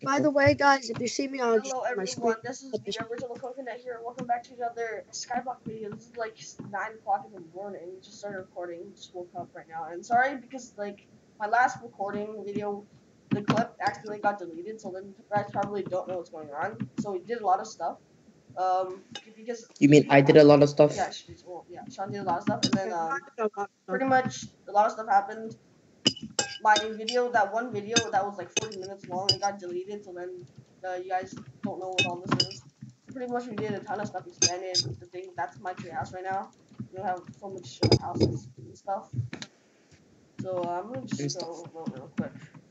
By the way, guys, if you see me on Hello my screen, everyone, this is the original Coconut here. Welcome back to another Skyblock video. This is like 9 o'clock in the morning. Just started recording, just woke up right now. And sorry because like my last recording video, the clip accidentally got deleted, so then you guys probably don't know what's going on. So we did a lot of stuff. Because You mean I did a lot of stuff? yeah, Sean did a lot of stuff, and then pretty much a lot of stuff happened. My video, that one video that was like 40 minutes long, it got deleted, so then you guys don't know what all this is. Pretty much we did a ton of stuff, expanded the thing. That's my tree house right now. We don't have so much houses and stuff. So I'm gonna just go vote real quick.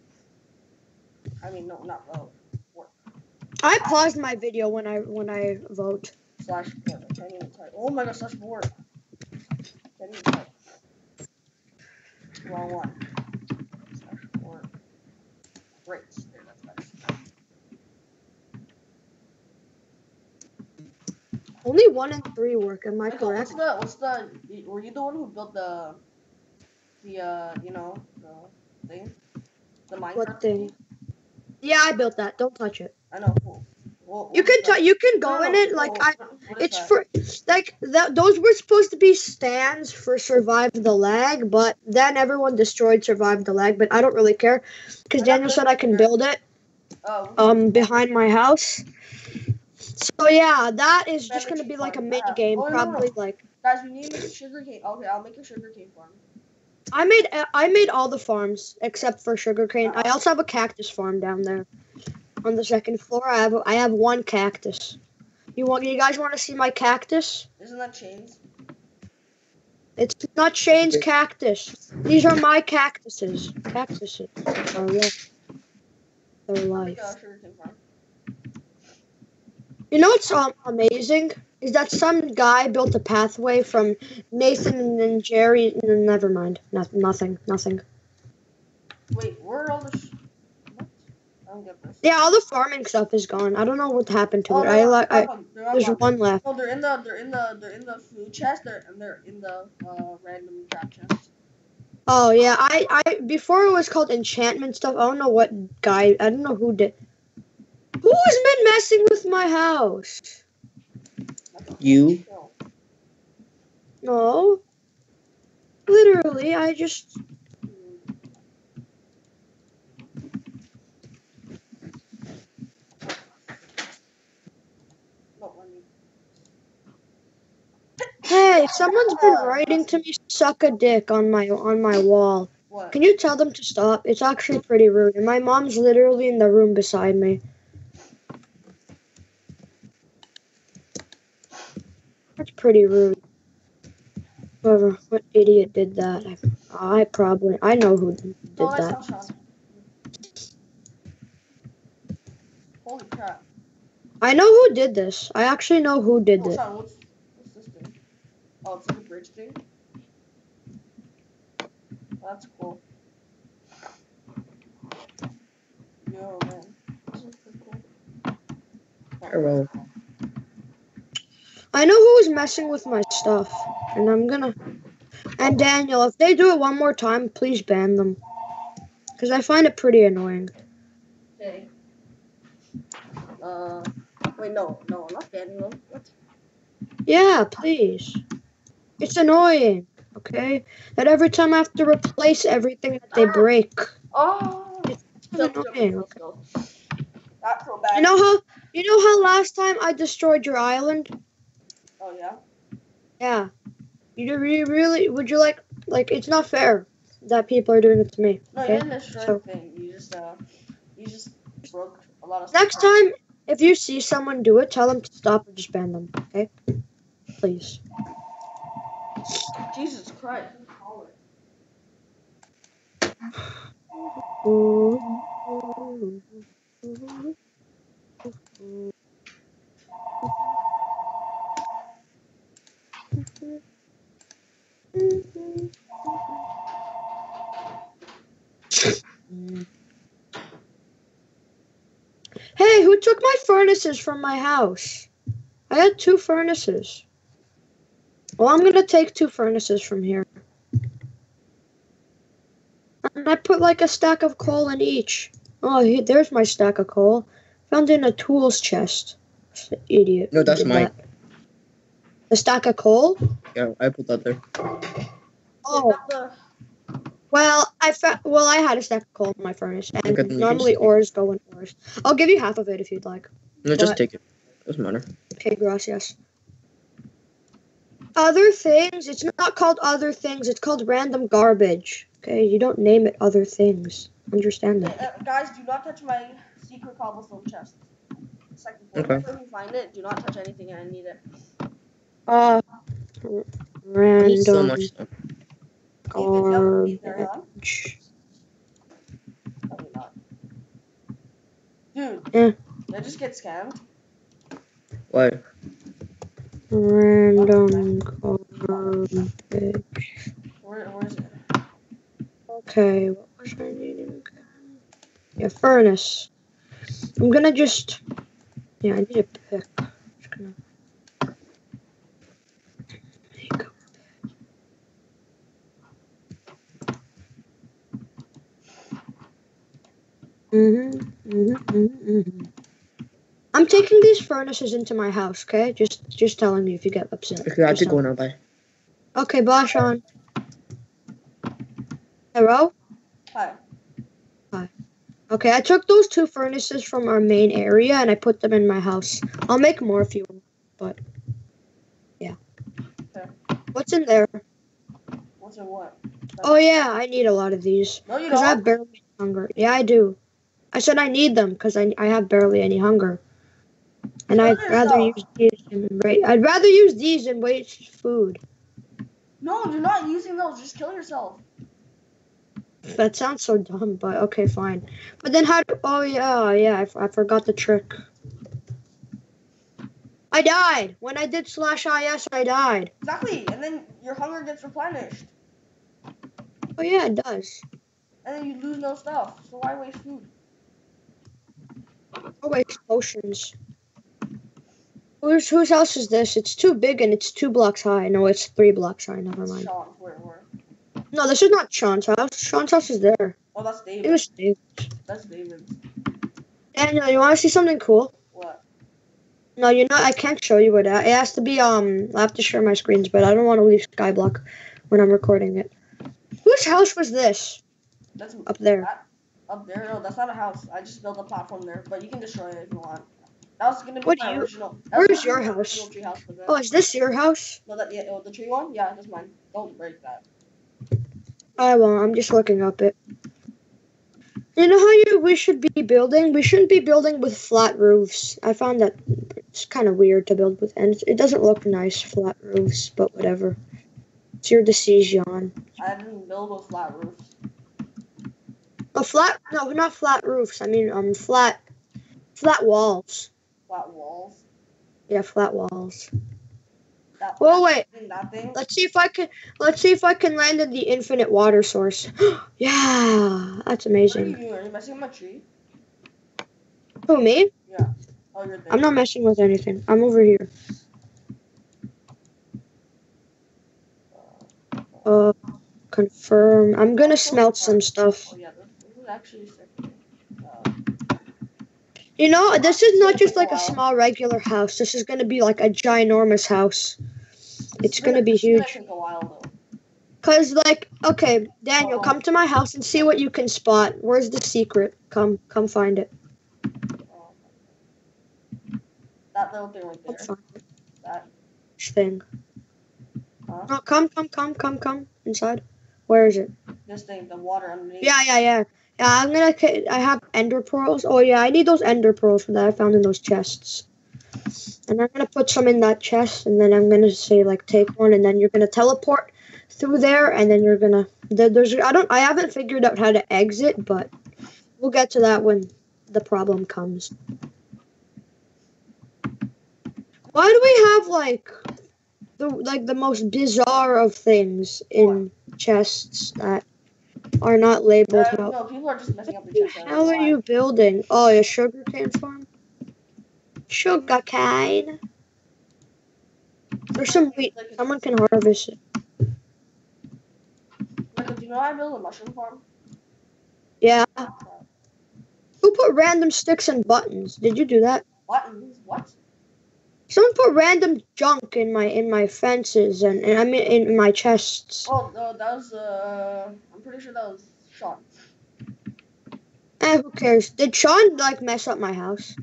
I mean, no, not vote. Work. I paused my video when I vote. Slash work. I can't even type. Oh my god, slash work. Can't even type. Wrong one. Great. There, that's better. Only 1 and 3 work. Am I correct? Were you the one who built the you know, the thing? The Minecraft What thing? Yeah, I built that. Don't touch it. I know. Cool. Well, you can go in it. Like it's that? For like those were supposed to be stands for Survive the Lag, but then everyone destroyed Survive the Lag. But I don't really care because Daniel said I can build it. Behind my house. So yeah, that is just gonna be like a mini game, probably like. Guys, we need to make a sugarcane. Okay, I'll make a sugarcane farm. I made all the farms except for sugarcane. I also have a cactus farm down there. On the second floor, I have one cactus. You guys want to see my cactus? Isn't that Shane's? It's not Shane's cactus. These are my cactuses. Cactuses are real. They're life. You know what's amazing is that some guy built a pathway from Nathan and Jerry. Never mind. Nothing. Wait, where are all the? I don't get this. Yeah, all the farming stuff is gone. I don't know what happened to it. There's one left. No, they're in the food chest. They're in the random trap chest. Oh yeah, I before it was called enchantment stuff. I don't know what guy. I don't know who did. Who has been messing with my house? You? No. Literally, I just. Hey, someone's been writing to me "suck a dick" on my wall. What? Can you tell them to stop? It's actually pretty rude. And my mom's literally in the room beside me. That's pretty rude. Whoever, what idiot did that? I know who did that. Holy crap. I know who did this. I actually know who did this. What's this thing? Oh, it's like a bridge thing? Oh, that's cool. Yo, man. This is pretty cool. Hello. I know who was messing with my stuff. And I'm gonna... And Daniel, if they do it one more time, please ban them. Because I find it pretty annoying. Okay. Wait, no, I'm not banning them. What? Yeah, please. It's annoying, okay? That every time I have to replace everything that they break. Oh! It's annoying. Let's go. Not so bad. You know how last time I destroyed your island? Oh, yeah? Yeah. You really, would you like, it's not fair that people are doing it to me. No, okay? you didn't destroy anything. You just broke a lot of stuff. Next time, if you see someone do it, tell them to stop and just ban them, okay? Please. Jesus Christ. Hey, who took my furnaces from my house? I had 2 furnaces. Well, I'm gonna take 2 furnaces from here. And I put like a stack of coal in each. Oh, there's my stack of coal. Found in a tools chest. Idiot. No, that's mine. A stack of coal? Yeah, I put that there. Oh. Well, I had a stack of coal in my furnace, and normally ores go in ores. I'll give you half of it if you'd like. No, just take it. Doesn't matter. Okay, gracias. Other things. It's not called other things. It's called random garbage. Okay, you don't name it other things. Understand that. Guys, do not touch my secret cobblestone chest. Second floor. Okay. If you find it, do not touch anything. I need it. Random. I need so much stuff. Garbage. Dude, yeah. Did I just get scammed? What? Random garbage. Where is it? Okay, what was I needing? Yeah, furnace. I'm gonna just. Yeah, I need a pick. Just gonna make a I'm taking these furnaces into my house, okay? Just telling you if you get upset. Okay, I have to go now, bye. Okay, bye, Sean. Hello? Hi. Hi. Okay, I took those 2 furnaces from our main area and I put them in my house. I'll make more if you want, but yeah. Okay. What's in there? What's in what? Oh yeah, I need a lot of these. No, you Because don't. I have barely any hunger. Yeah, I do. I said I need them because I have barely any hunger. And I'd rather use these than waste food. No, you're not using those. Just kill yourself. That sounds so dumb, but okay, fine. But then how? Oh yeah, I forgot the trick. I died when I did /is. I died. Exactly, and then your hunger gets replenished. Oh yeah, it does. And then you lose no stuff. So why waste food? Oh waste potions. Whose house is this? It's too big and it's 2 blocks high. No, it's 3 blocks high. Never mind. Sean, where? No, this is not Sean's house. Sean's house is there. Oh, that's David. It was David. That's David's. Daniel, you want to see something cool? What? No, you're not. I can't show you it. It has to be. I have to share my screens, but I don't want to leave Skyblock when I'm recording it. Whose house was this? That's up there. Up there? No, that's not a house. I just built a platform there, but you can destroy it if you want. That was gonna be my original. Where's your house? Oh, is this your house? No, the tree one. Yeah, that's mine. Don't break that. I won't. I'm just looking up it. You know how we should be building? We shouldn't be building with flat roofs. I found that it's kind of weird to build with, and it doesn't look nice, flat roofs, but whatever. It's your decision. I didn't build with flat roofs. No, not flat roofs. I mean, flat walls. Flat walls? Yeah, flat walls. Well, wait. Let's see if I can land in the infinite water source. Yeah, that's amazing. What are you doing? Are you messing with my tree? Who, me? Yeah. Oh, you're there. I'm not messing with anything. I'm over here. Confirm. I'm gonna smelt some stuff. Oh yeah, this is actually sick. You know, this is not just like a small regular house. This is gonna be like a ginormous house. It's gonna be huge. It's gonna take a while though. Cause like, okay, Daniel, come to my house and see what you can spot. Where's the secret? Come find it. That little thing right there. That thing. Huh? Oh, come inside. Where is it? This thing, the water underneath. Yeah. Yeah, I have ender pearls. Oh yeah, I need those ender pearls that I found in those chests. And I'm gonna put some in that chest, and then I'm gonna say like take one, and then you're gonna teleport through there, and then you're gonna I haven't figured out how to exit, but we'll get to that when the problem comes. Why do we have the most bizarre of things in chests that are not labeled? No, people are just messing up the chest. How are you building? Oh, a sugarcane farm? Sugarcane. There's some wheat. Someone can harvest it. Michael, do you know how I build a mushroom farm? Yeah. Who put random sticks and buttons? Did you do that? Buttons? What? Someone put random junk in my fences and I mean in my chests. Oh, no, that was I'm pretty sure that was Sean. Who cares? Did Sean like mess up my house?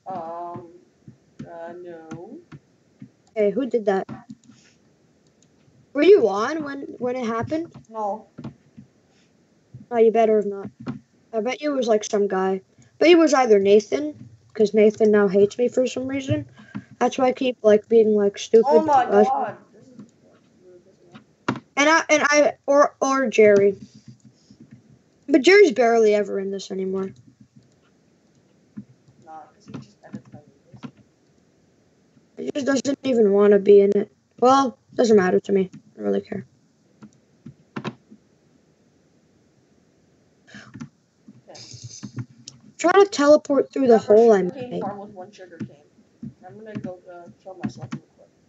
No. Hey, who did that? Were you on when it happened? No. Oh, you better have not. I bet you it was like some guy. But it was either Nathan, because Nathan now hates me for some reason. That's why I keep like being like stupid. Oh my god. And I or Jerry. But Jerry's barely ever in this anymore. Nah, because he just edits my videos. He just doesn't even want to be in it. Well, doesn't matter to me. I don't really care. Try to teleport through the hole I made. Farm with 1 sugar cane. I'm gonna go kill myself real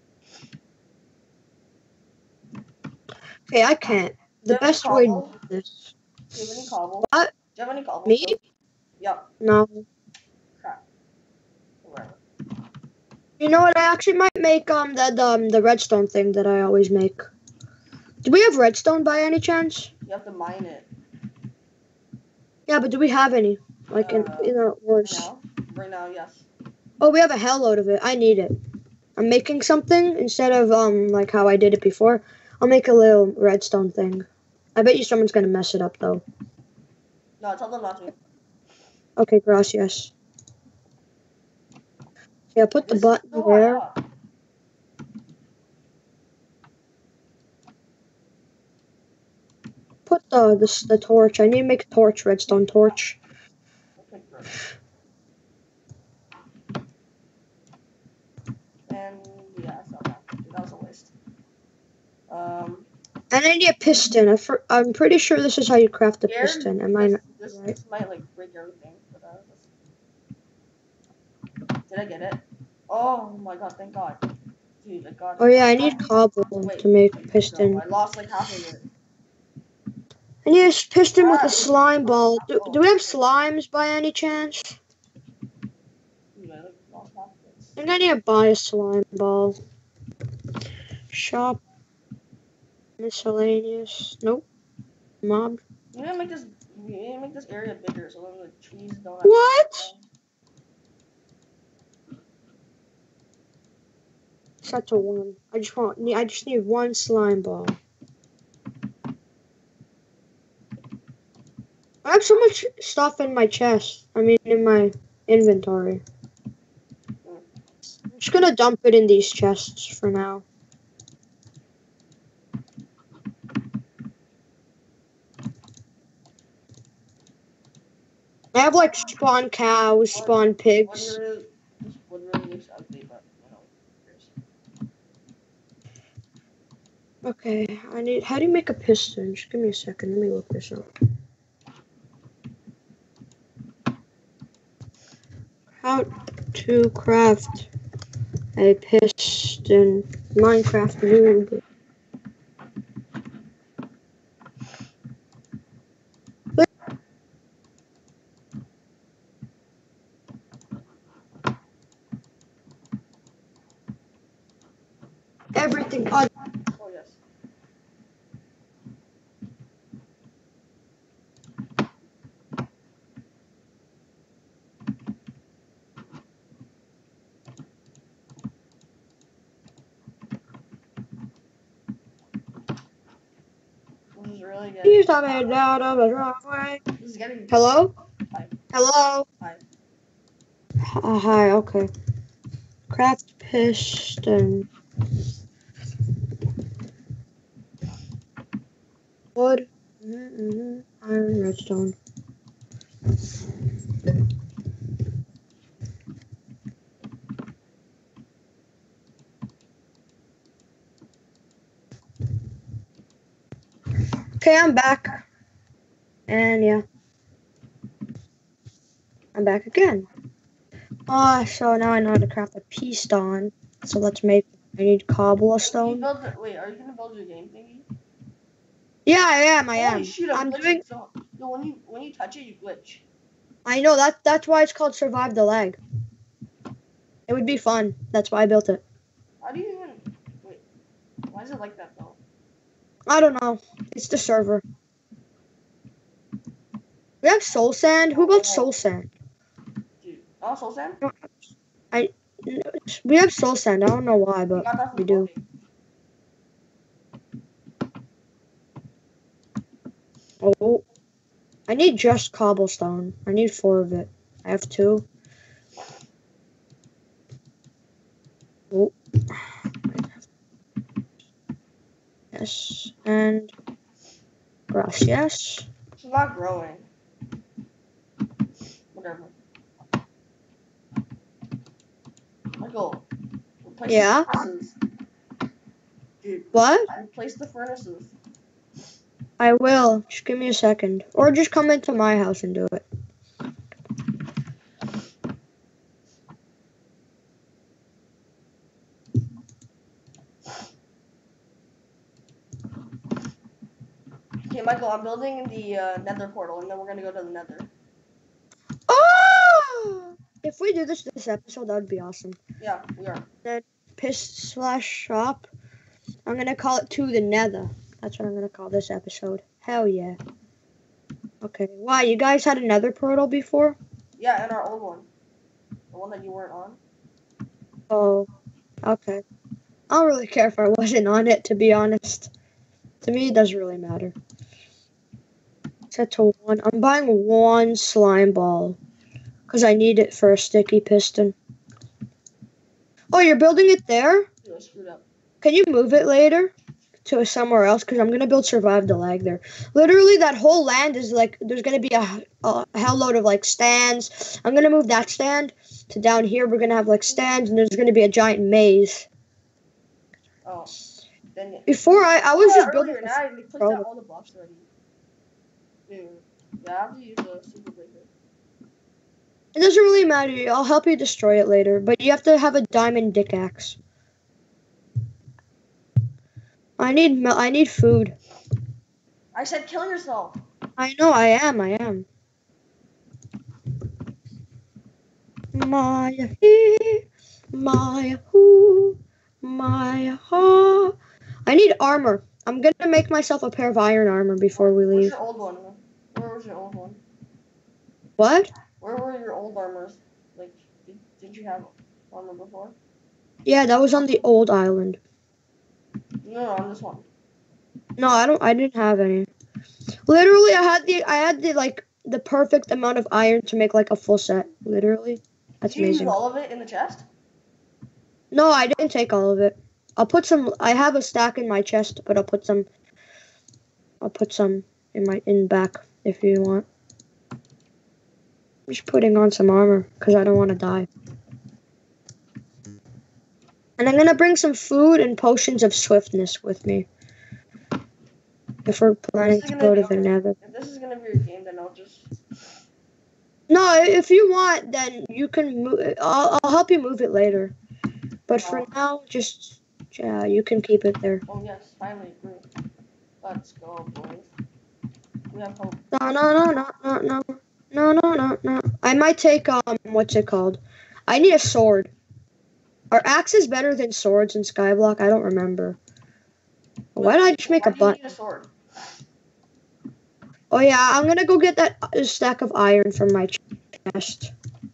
quick. Okay, I can't. The best way to do this. Do you have any cobble? What? Do you have any cobble? Me? Yep. No. Crap. Whatever. You know what? I actually might make the redstone thing that I always make. Do we have redstone by any chance? You have to mine it. Yeah, but do we have any? Like in our wars? Right now, yes. Oh, we have a hell load of it. I need it. I'm making something instead of like how I did it before. I'll make a little redstone thing. I bet you someone's gonna mess it up though. No, tell them not to. Okay, gracias. Yeah, put the button there. Put the torch. I need to make a torch, redstone torch. And yeah, so that was a waste. And I need a piston. I'm pretty sure this is how you craft a piston. Am I not right? This might like break everything. But, did I get it? Oh my god! Thank God, dude! I got it. Oh yeah, I need cobble to make a piston. No, I lost like half of it. I need a piston with a slime ball. Do we have slimes by any chance? Yeah, I lost half of it. I think I need to buy a slime ball. Shop. Miscellaneous. Nope. Mob. You need to make this area bigger so then the trees don't. What? Set to 1. I just need 1 slime ball. I have so much stuff in my chest. I mean, in my inventory. I'm just gonna dump it in these chests for now. I have like spawn cows, spawn pigs. Okay, how do you make a piston? Just give me a second, let me look this up. How to craft a piston. Minecraft noob. Everything. Oh yes. This is really good. He's coming out of the driveway. This is getting. Hello? Hi. Hello? Hi. Hi, okay. Craft piston. Wood. Iron, redstone. Okay, I'm back. And yeah. I'm back again. So now I know how to craft a piston. So let's make. I need cobblestone. Wait, are you gonna build your game thingy? Yeah, I am. Holy shit, I'm doing. So when you touch it, you glitch. I know that's why it's called Survive the Lag. It would be fun. That's why I built it. How do you even... Wait. Why is it like that, though? I don't know. It's the server. We have soul sand. Who built soul sand? Dude. Oh, Soul Sand? We have soul sand. I don't know why, We but got that from we do. Cody. Oh, I need just cobblestone. I need 4 of it. I have 2. Oh. Yes, and grass. Yes. It's not growing. Whatever. Michael, replace Yeah. the furnaces. Dude, What? replace the furnaces. I will. Just give me a second, or just come into my house and do it. Okay, Michael, I'm building the nether portal, and then we're gonna go to the nether. Oh! If we do this episode, that would be awesome. Yeah, we are. Then piss/shop. I'm gonna call it To the Nether. That's what I'm gonna call this episode. Hell yeah. Okay. Why? You guys had a nether portal before? Yeah, and our old one. The one that you weren't on. Oh. Okay. I don't really care if I wasn't on it, to be honest. To me, it doesn't really matter. Set to 1. I'm buying 1 slime ball. Because I need it for a sticky piston. Oh, you're building it there? Dude, I screwed up. Can you move it later to somewhere else? Because I'm going to build Survive the Lag there. Literally, that whole land is like, there's going to be a hell load of like stands. I'm going to move that stand to down here. We're going to have like stands, and there's going to be a giant maze. Oh. Then Before, I was just building earlier, now I placed out all the blocks already. Dude. Yeah, I have to use a super breaker. It doesn't really matter. I'll help you destroy it later. But you have to have a diamond pickaxe. I need food. I said kill yourself. I know, I am. Maya he, Maya who, Maya ha. I need armor. I'm gonna make myself a pair of iron armor before we Where's leave. your old one? Where was your old one? What? Where were your old armors? Like, did you have armor before? Yeah, that was on the old island. No, on this one. No, I didn't have any. Literally, I had the like the perfect amount of iron to make like a full set. Literally, that's Did you amazing. use all of it in the chest? No, I didn't take all of it. I'll put some. I have a stack in my chest, but I'll put some in back if you want. I'm just putting on some armor because I don't want to die. And I'm gonna bring some food and potions of swiftness with me. If we're planning to go to the nether. If this is gonna be your game, then I'll just... No, if you want, then you can move. I'll help you move it later. But for now, just you can keep it there. Oh yes, finally grew. Let's go, boys. We have hope. No. I might take what's it called? I need a sword. Are axes better than swords in Skyblock? I don't remember. Why did I just make a button? You need a sword? Oh yeah, I'm gonna go get that stack of iron from my chest.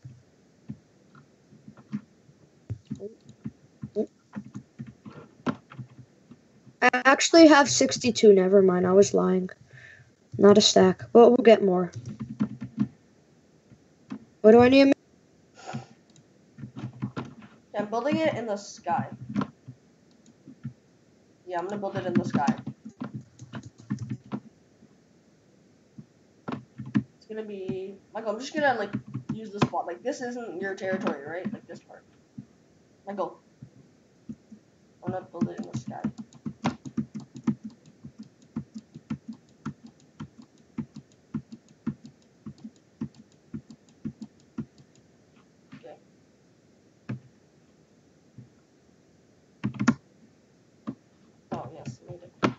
I actually have 62. Never mind, I was lying. Not a stack, but we'll get more. What do I need? Yeah, I'm building it in the sky. Yeah, I'm gonna build it in the sky. It's gonna be... Michael, I'm just gonna, like, use this spot. Like, this isn't your territory, right? Like, this part. Michael. I'm gonna build it in the sky. Okay. Oh, yes, made it.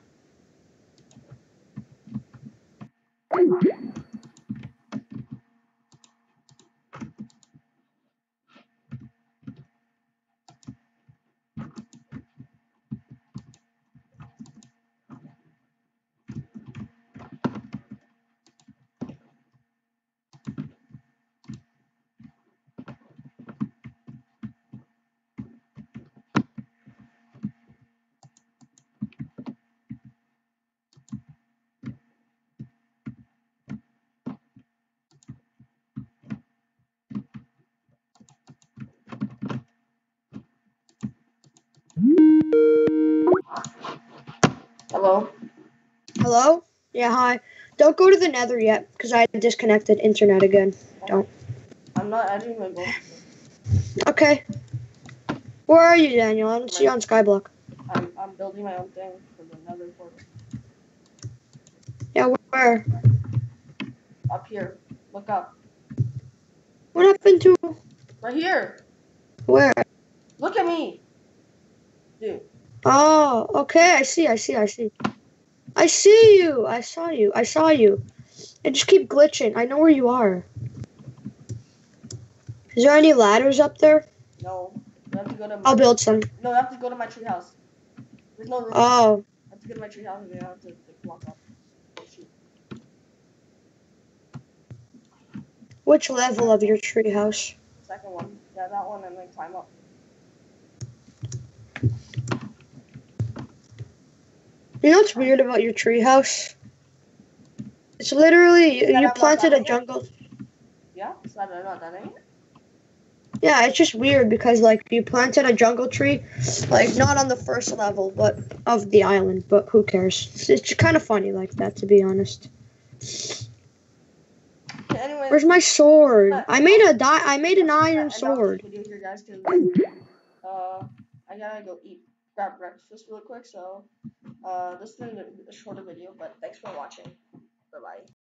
Hello? Hello? Yeah, hi. Don't go to the nether yet, because I disconnected internet again. Don't. I'm not adding my gold. Okay. Where are you, Daniel? I don't see you on Skyblock. I'm building my own thing for the nether portal. Yeah, where? Up here. Look up. What happened to... Right here. Where? Look at me. Dude. Oh, okay. I see. I see you. I saw you. I just keep glitching. I know where you are. Is there any ladders up there? No. You have to go to my... I'll build some. No, you have to go to my treehouse. There's no room. Oh, I have to go to my treehouse and then I have to like, walk up. Oh, shoot. which level of your treehouse? Second one. Yeah, that one and then climb up. You know what's weird about your treehouse? It's literally That you I'm not planted done a with it? jungle. Yeah? Is that I'm not done yet? Yeah, it's just weird because like you planted a jungle tree, like not on the first level, but of the island. But who cares? It's kind of funny like that, to be honest. Okay, anyways. Where's my sword? But- I made an iron And sword. I'll video here, guys, because I gotta go grab breakfast real quick. So this is a shorter video, but thanks for watching. Bye bye.